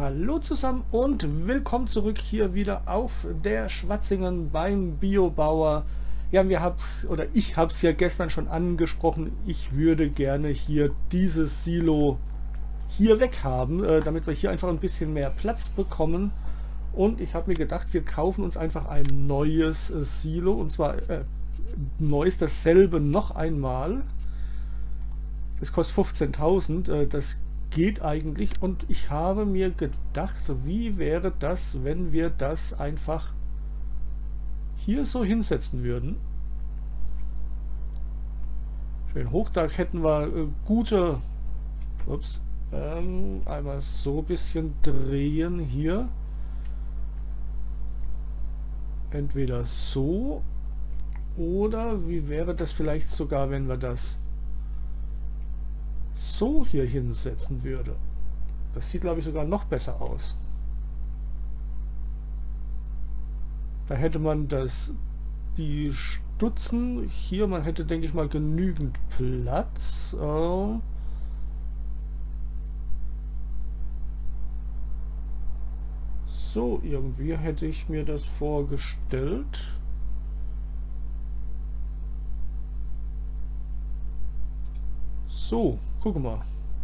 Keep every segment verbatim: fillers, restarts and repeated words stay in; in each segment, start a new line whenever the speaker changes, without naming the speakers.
Hallo zusammen und willkommen zurück hier wieder auf der Schwatzingen beim Biobauer. Ja, wir hab's oder ich habe es ja gestern schon angesprochen. Ich würde gerne hier dieses Silo hier weg haben, äh, damit wir hier einfach ein bisschen mehr Platz bekommen. Und ich habe mir gedacht, wir kaufen uns einfach ein neues äh, Silo, und zwar äh, neues dasselbe noch einmal. Es kostet fünfzehntausend, äh, das geht eigentlich, und ich habe mir gedacht, wie wäre das, wenn wir das einfach hier so hinsetzen würden. Schön hoch, da hätten wir äh, gute, ups, ähm, einmal so ein bisschen drehen hier. Entweder so, oder wie wäre das vielleicht sogar, wenn wir das so hier hinsetzen würde. Das sieht, glaube ich, sogar noch besser aus. Da hätte man das, die Stutzen hier, man hätte, denke ich mal, genügend Platz. Äh so, irgendwie hätte ich mir das vorgestellt. So, gucken wir.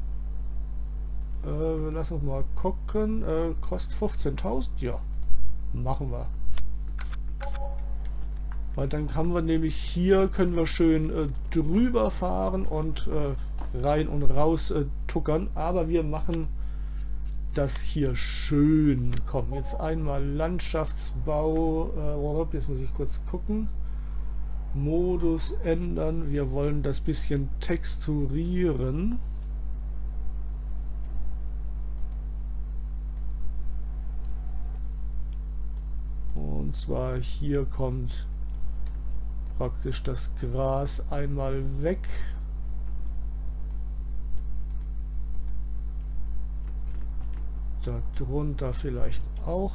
Äh, lass uns mal gucken. Äh, kostet fünfzehntausend? Ja, machen wir. Weil dann haben wir nämlich hier, können wir schön äh, drüber fahren und äh, rein und raus äh, tuckern. Aber wir machen das hier schön. Komm, jetzt einmal Landschaftsbau. Äh, jetzt muss ich kurz gucken. Modus ändern. Wir wollen das bisschen texturieren. Und zwar hier kommt praktisch das Gras einmal weg. Darunter vielleicht auch.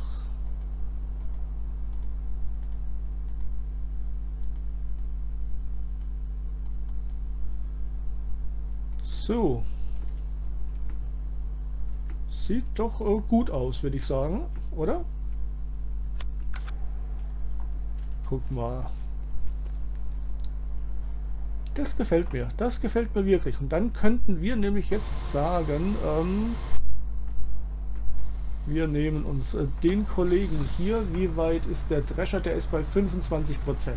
So. Sieht doch äh, gut aus, würde ich sagen, oder? Guck mal. Das gefällt mir. Das gefällt mir wirklich. Und dann könnten wir nämlich jetzt sagen, ähm, wir nehmen uns äh, den Kollegen hier. Wie weit ist der Drescher? Der ist bei fünfundzwanzig Prozent.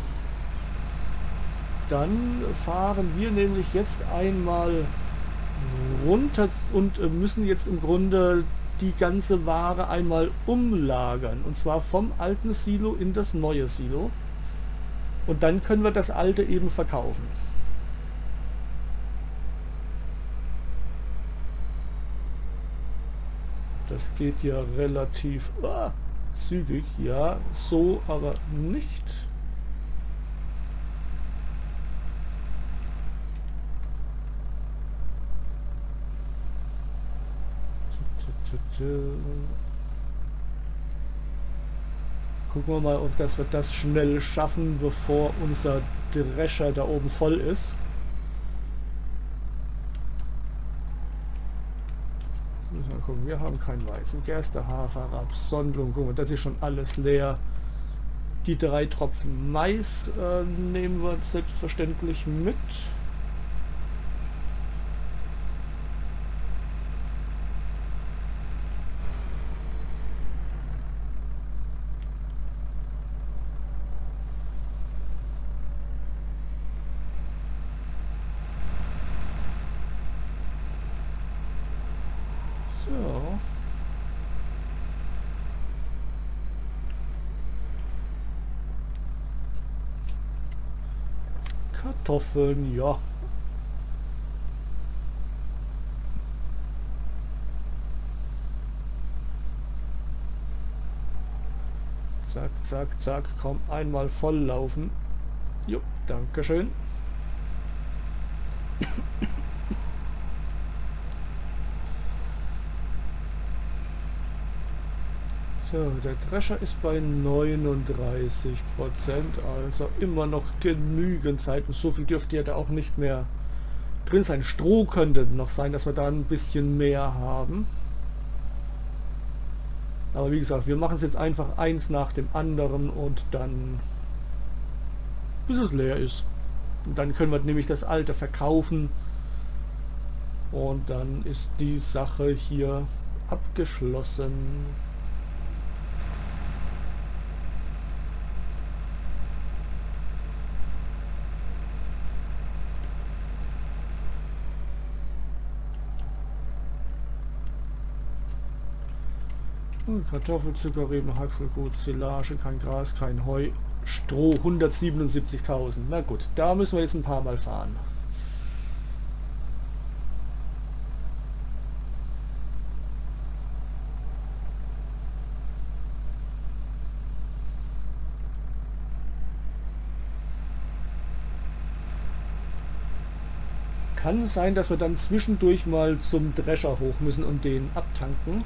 Dann fahren wir nämlich jetzt einmal runter und müssen jetzt im Grunde die ganze Ware einmal umlagern. Und zwar vom alten Silo in das neue Silo. Und dann können wir das alte eben verkaufen. Das geht ja relativ ah, zügig. Ja, so aber nicht. Gucken wir mal, ob das wir das schnell schaffen, bevor unser Drescher da oben voll ist. Jetzt müssen wir mal gucken, wir haben kein Weizen, Gerste, Hafer, Raps, Sonnenblumen. Gucken wir, das ist schon alles leer. Die drei Tropfen Mais äh, nehmen wir selbstverständlich mit. So. Kartoffeln, ja. Zack, zack, zack, komm, einmal voll laufen. Jo, dankeschön. So, der Drescher ist bei neununddreißig Prozent, also immer noch genügend Zeit, und so viel dürfte ja da auch nicht mehr drin sein. Stroh könnte noch sein, dass wir da ein bisschen mehr haben. Aber wie gesagt, wir machen es jetzt einfach eins nach dem anderen und dann bis es leer ist. Und dann können wir nämlich das alte verkaufen und dann ist die Sache hier abgeschlossen. Kartoffel, Zuckerrüben, Hackselgut, Silage, kein Gras, kein Heu, Stroh, hundertsiebenundsiebzigtausend. Na gut, da müssen wir jetzt ein paar Mal fahren. Kann sein, dass wir dann zwischendurch mal zum Drescher hoch müssen und den abtanken.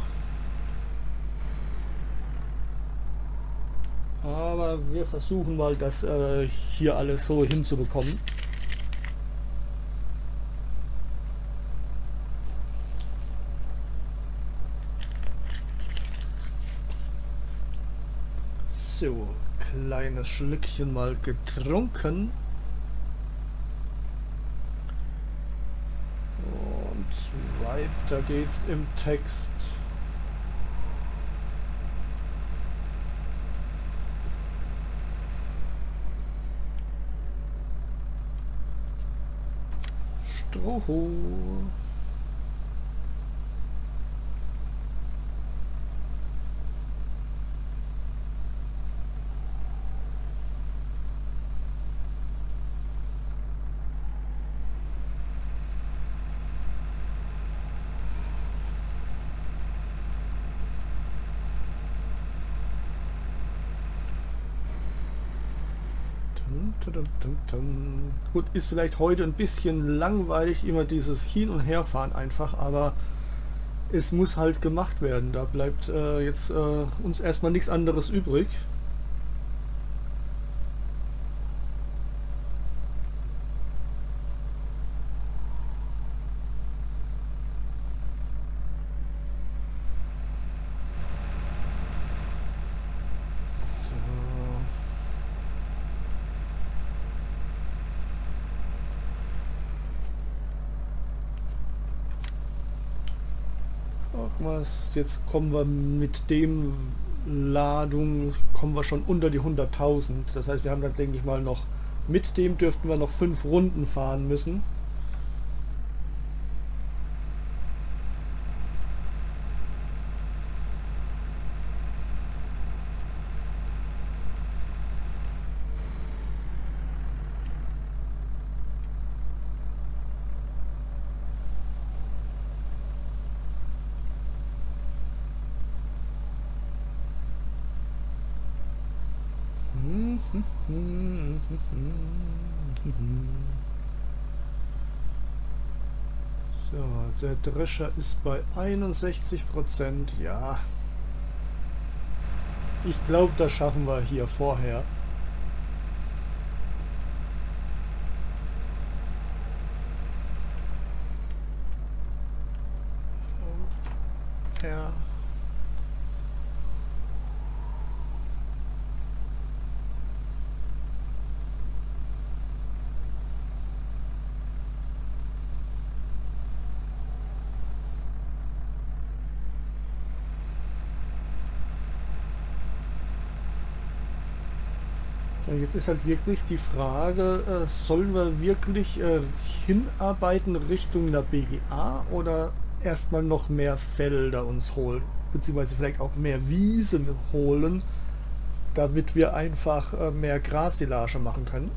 Aber wir versuchen mal, das äh, hier alles so hinzubekommen. So, kleines Schlückchen mal getrunken. Und weiter geht's im Text. Stroh. Gut, ist vielleicht heute ein bisschen langweilig, immer dieses Hin- und Herfahren einfach, aber es muss halt gemacht werden. Da bleibt äh, jetzt äh, uns erstmal nichts anderes übrig. Was, jetzt kommen wir mit dem Ladung, kommen wir schon unter die hunderttausend. Das heißt, wir haben dann, denke ich mal, noch, mit dem dürften wir noch fünf Runden fahren müssen. So, der Drescher ist bei einundsechzig Prozent. Ja, ich glaube, das schaffen wir hier vorher. Ja. Jetzt ist halt wirklich die Frage, äh, sollen wir wirklich äh, hinarbeiten Richtung einer B G A oder erstmal noch mehr Felder uns holen, beziehungsweise vielleicht auch mehr Wiesen holen, damit wir einfach äh, mehr Grassilage machen können.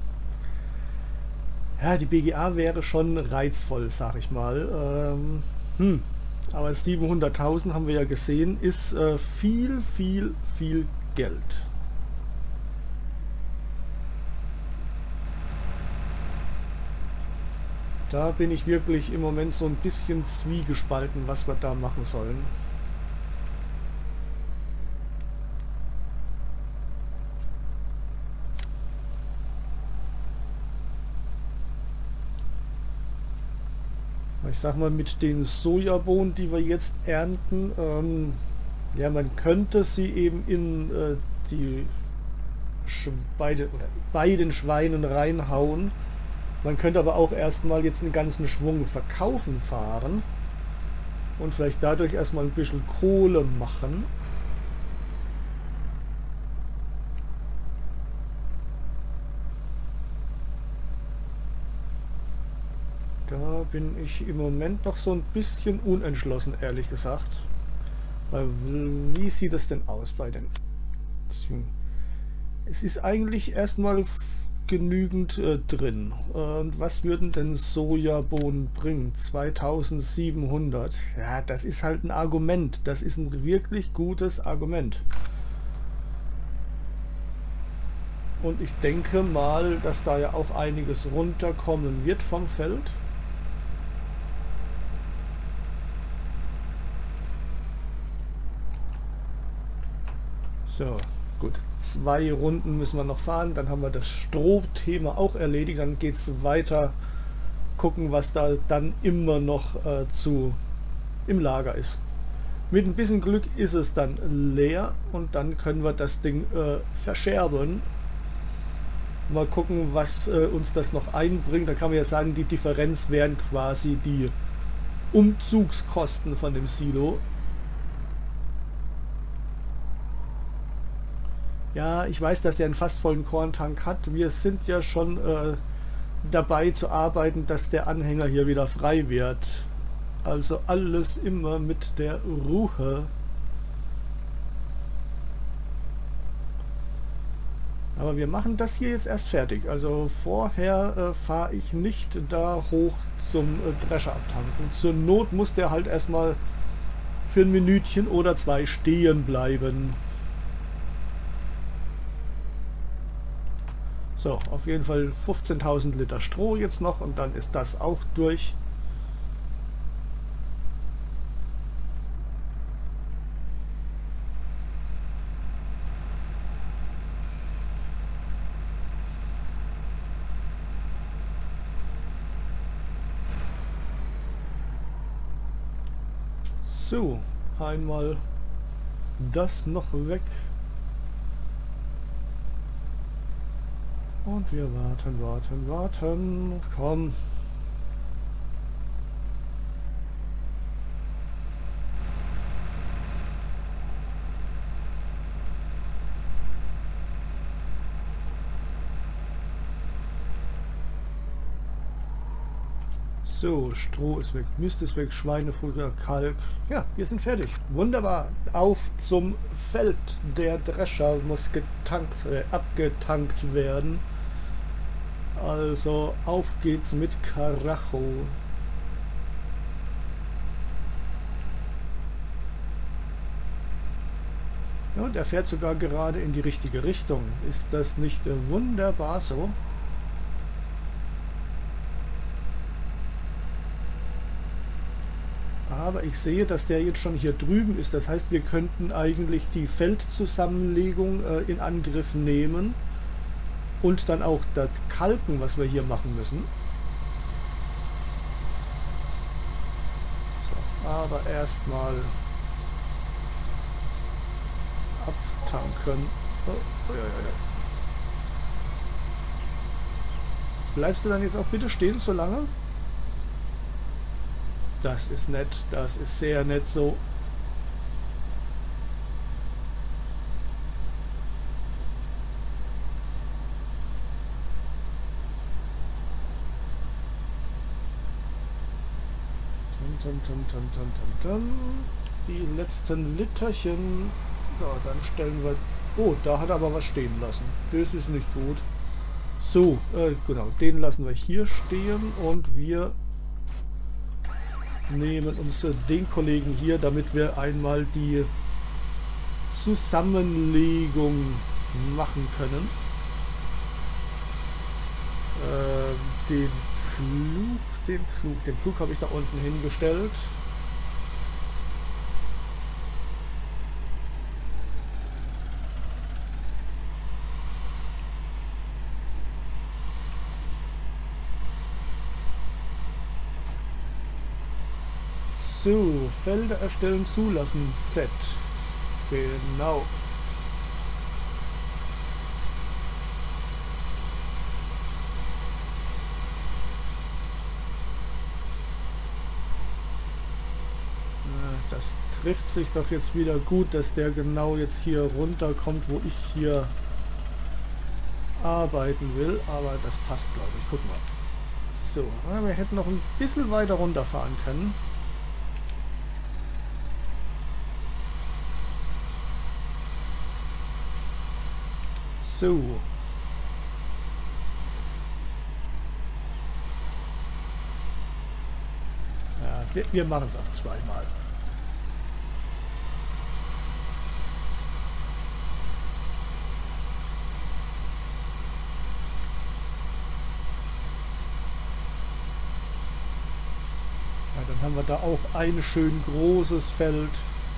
Ja, die B G A wäre schon reizvoll, sag ich mal. Ähm, hm. Aber siebenhunderttausend haben wir ja gesehen, ist äh, viel, viel, viel Geld. Da bin ich wirklich im Moment so ein bisschen zwiegespalten, was wir da machen sollen. Ich sag mal, mit den Sojabohnen, die wir jetzt ernten, ähm, Ja, man könnte sie eben in äh, die Sch beide, oder bei den Schweinen reinhauen. Man könnte aber auch erstmal jetzt einen ganzen Schwung verkaufen fahren und vielleicht dadurch erstmal ein bisschen Kohle machen. Da bin ich im Moment noch so ein bisschen unentschlossen, ehrlich gesagt. Weil, wie sieht es denn aus bei den... Es ist eigentlich erstmal genügend äh, drin. Und was würden denn Sojabohnen bringen? zweitausendsiebenhundert. Ja, das ist halt ein Argument. Das ist ein wirklich gutes Argument. Und ich denke mal, dass da ja auch einiges runterkommen wird vom Feld. So, gut. Zwei Runden müssen wir noch fahren, dann haben wir das Strohthema auch erledigt, dann geht es weiter, gucken, was da dann immer noch äh, zu im Lager ist. Mit ein bisschen Glück ist es dann leer und dann können wir das Ding äh, verscherben. Mal gucken, was äh, uns das noch einbringt. Da kann man ja sagen, die Differenz wären quasi die Umzugskosten von dem Silo. Ja, ich weiß, dass er einen fast vollen Korntank hat. Wir sind ja schon äh, dabei zu arbeiten, dass der Anhänger hier wieder frei wird. Also alles immer mit der Ruhe. Aber wir machen das hier jetzt erst fertig. Also vorher äh, fahre ich nicht da hoch zum äh, Drescher abtanken. Zur Not muss der halt erstmal für ein Minütchen oder zwei stehen bleiben. So, auf jeden Fall fünfzehntausend Liter Stroh jetzt noch und dann ist das auch durch. So, einmal das noch weg. Und wir warten, warten, warten. Komm. So, Stroh ist weg, Mist ist weg, Schweinefutter, Kalk. Ja, wir sind fertig. Wunderbar. Auf zum Feld. Der Drescher muss getankt, äh, abgetankt werden. Also auf geht's mit Karacho. Ja, und er fährt sogar gerade in die richtige Richtung. Ist das nicht äh, wunderbar so? Aber ich sehe, dass der jetzt schon hier drüben ist. Das heißt, wir könnten eigentlich die Feldzusammenlegung äh, in Angriff nehmen. Und dann auch das Kalken, was wir hier machen müssen. So, aber erstmal abtanken. Oh, oh, ja, ja. Bleibst du dann jetzt auch bitte stehen so lange? Das ist nett, das ist sehr nett so. Tum, tum, tum, tum, tum, tum. Die letzten Literchen. So, dann stellen wir... Oh, da hat er aber was stehen lassen. Das ist nicht gut. So, äh, genau, den lassen wir hier stehen und wir nehmen uns äh, den Kollegen hier, damit wir einmal die Zusammenlegung machen können. Äh, den Flug, den Flug, den Flug habe ich da unten hingestellt. So, Felder erstellen, zulassen, Z. Genau. Das trifft sich doch jetzt wieder gut, dass der genau jetzt hier runterkommt, wo ich hier arbeiten will. Aber das passt, glaube ich. Guck mal. So, wir hätten noch ein bisschen weiter runterfahren können. So. Ja, wir, wir machen es auch zweimal. Ja, dann haben wir da auch ein schön großes Feld.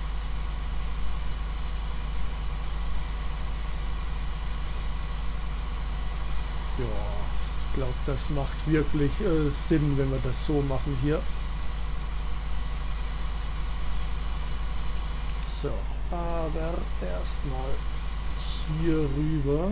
Ja, ich glaube, das macht wirklich äh, Sinn, wenn wir das so machen hier. So, aber erstmal hier rüber.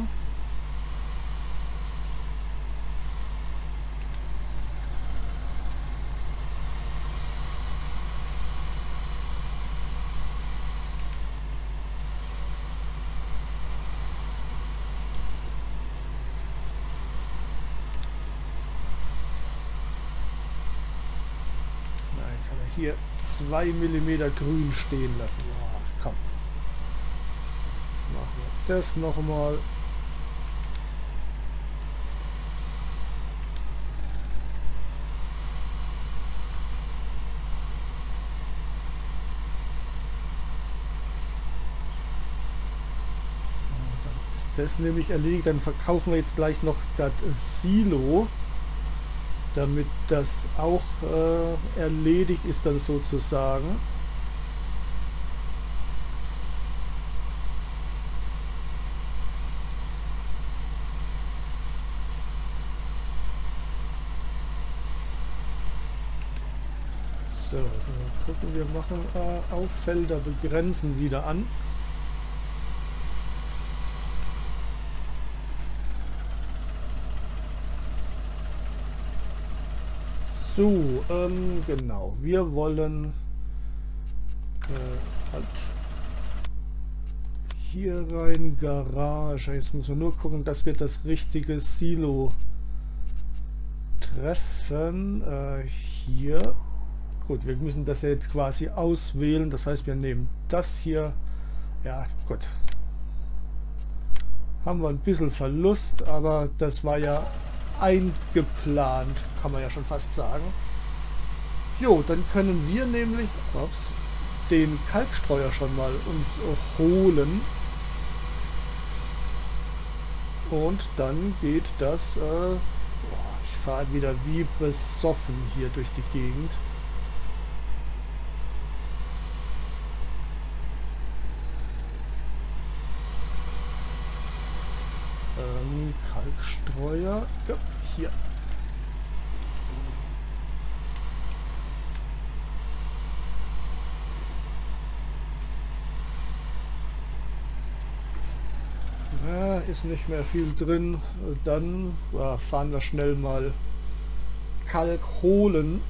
Hier zwei Millimeter grün stehen lassen. Ja, komm. Machen wir das nochmal. Dann ist das nämlich erledigt. Dann verkaufen wir jetzt gleich noch das Silo, damit das auch äh, erledigt ist dann sozusagen. So, mal gucken, wir machen äh, Auffelder begrenzen wieder an. So, ähm, genau, wir wollen äh, halt hier rein, Garage. Jetzt müssen wir nur gucken, dass wir das richtige Silo treffen. Äh, hier. Gut, wir müssen das jetzt quasi auswählen. Das heißt, wir nehmen das hier. Ja, gut. Haben wir ein bisschen Verlust, aber das war ja eingeplant, kann man ja schon fast sagen. Jo, dann können wir nämlich ups, den Kalkstreuer schon mal uns holen. Und dann geht das, äh, boah, ich fahre wieder wie besoffen hier durch die Gegend. Ähm, Kalkstreuer, ja, hier. Ja, ist nicht mehr viel drin. Dann ja, fahren wir schnell mal Kalk holen.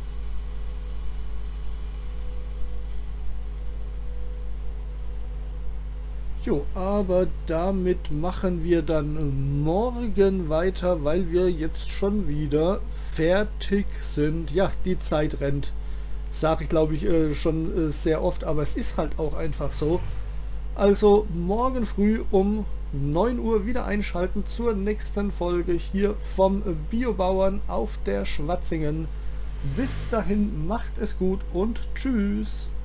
Jo, aber damit machen wir dann morgen weiter, weil wir jetzt schon wieder fertig sind. Ja, die Zeit rennt. Sage ich, glaube ich, äh, schon äh, sehr oft, aber es ist halt auch einfach so. Also morgen früh um neun Uhr wieder einschalten zur nächsten Folge hier vom Biobauern auf der Schwatzingen. Bis dahin, macht es gut und tschüss.